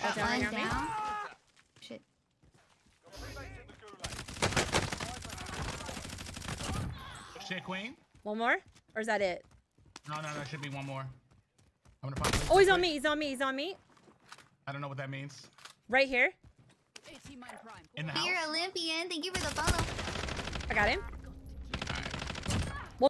Got One me. down. Shit. Shit, Queen. One more? Or is that it? No, should be one more. I'm gonna find. Oh, he's on me. He's on me. He's on me. I don't know what that means. Right here. In the house. Dear Olympian, thank you for the follow. I got him.